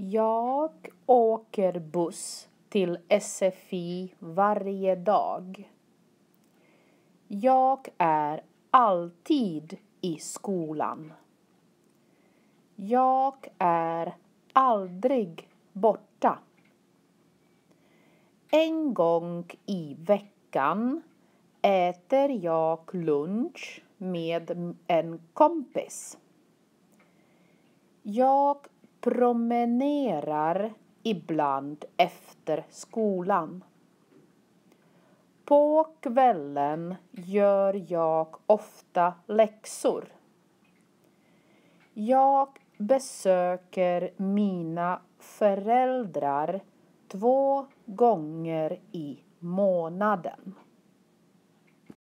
Jag åker buss till SFI varje dag. Jag är alltid i skolan. Jag är aldrig borta. En gång i veckan äter jag lunch med en kompis. Jag promenerar ibland efter skolan. På kvällen gör jag ofta läxor. Jag besöker mina föräldrar 2 gånger i månaden.